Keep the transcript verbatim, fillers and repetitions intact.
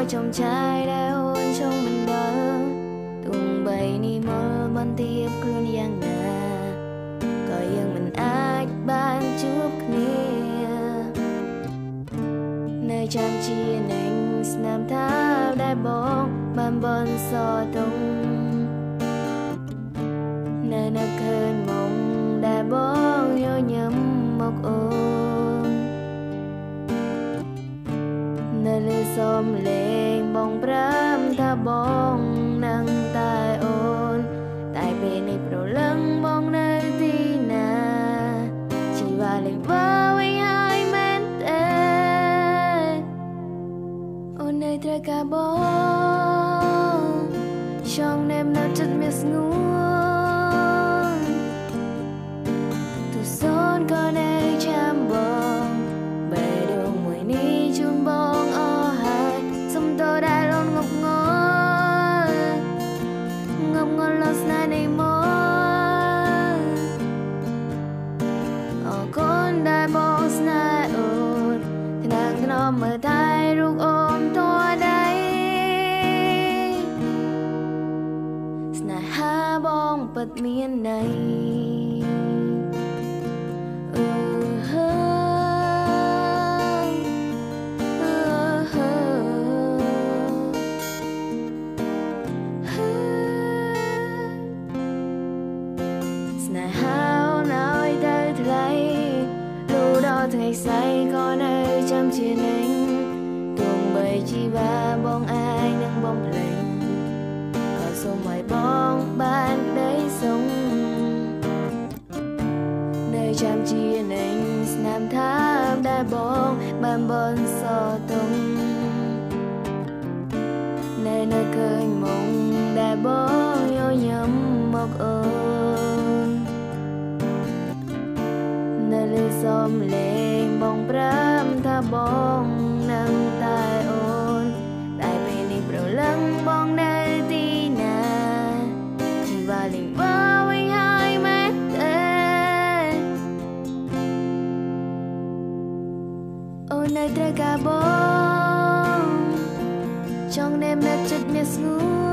môi trong trái đã hôn trong mình đó tung bay ni mơ ban tiếp luôn yang nà có yang mình ai ban chúc nia nơi chăm chia nành nam tháp đã bóng ban bon so tung nơi nơi cơn mộng đã bóng nhớ nhầm một ôm nơi lư xóm lên bóng pram tha bóng nắng tai ôn tại bên này pro lăng bóng nơi tí nà chỉ và lên vơ với hai men tê ôn nơi trời cả bóng trong đêm nào chất miệt nguồn từ xôn có nơi chạm bóng bề đường mùi ni chun bóng o hai sông tôi đã luôn ngọc ngôn ngọc ngôn lo sna này mơ ở con đã bóng sna ôn thì nàng nó mở tay rụng ôm tôi đây sna ha bóng bật miền này ngày say có nơi chăm chia anh tuồng bầy chi và bóng ai nâng bóng lạnh có sông ngoài bóng ban đấy sông nơi chăm chia anh nam tháp đã bóng ban bon so tung nơi nơi cơn mộng đã bóng nhớ nhầm một ơn nơi lư xóm lên bóng pram tha bóng nắng tai ôn tại bên này pro lăng bóng nơi tí nà chỉ và linh vơ với hai mét tê ôn nơi trời cả bóng trong đêm đất chất miệt xuống